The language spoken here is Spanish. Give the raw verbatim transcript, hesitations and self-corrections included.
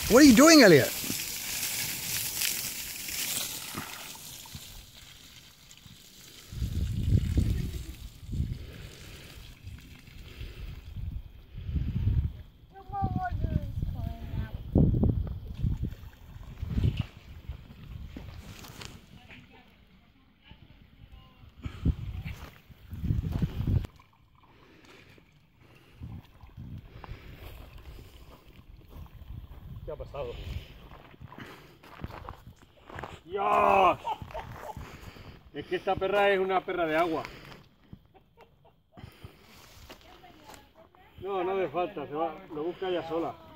What are you doing, Elliot? ¿Qué ha pasado? ¡Dios! Es que esta perra es una perra de agua. No, no hace falta, se va, lo busca ella sola.